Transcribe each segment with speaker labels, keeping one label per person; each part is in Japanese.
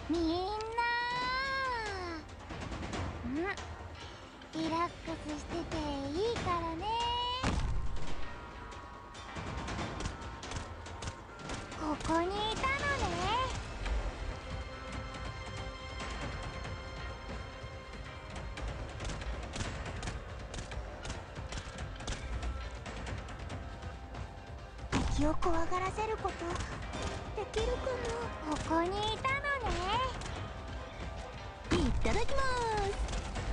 Speaker 1: みんなリラックスしてていいからね。ここにいたのね。敵を怖がらせることできるかな。ここにいたのね。いただきます。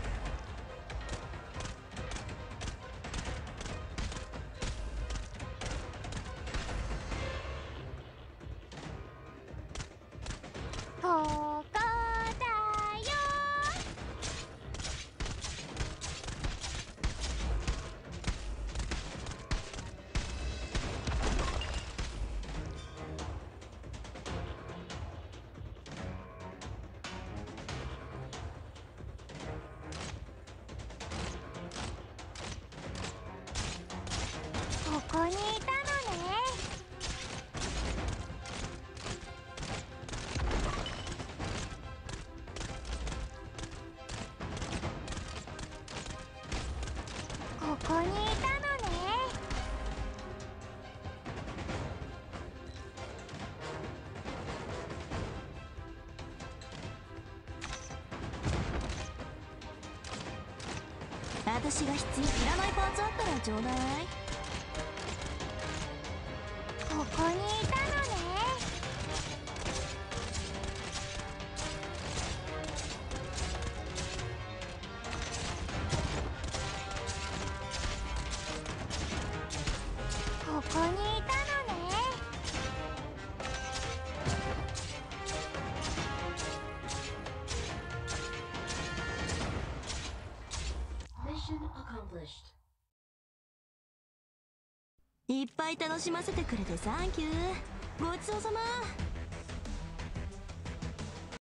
Speaker 1: ここだよ。ここにいたのね。ここにいたのね。私が必要。いらないパーツあったらちょうだい。ここにいたのね。ここにいたのね。いっぱい楽しませてくれてサンキュー。ごちそうさま。